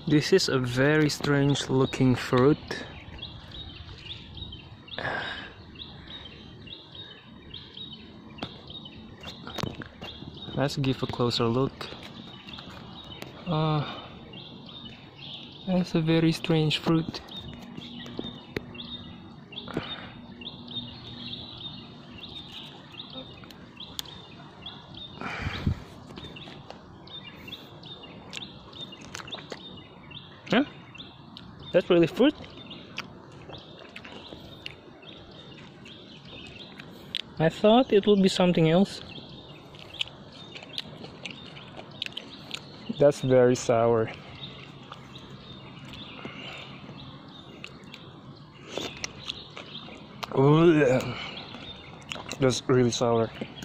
This is a very strange looking fruit. Let's give a closer look. That's a very strange fruit. Huh? That's really fruit? I thought it would be something else. That's very sour. Ugh. That's really sour.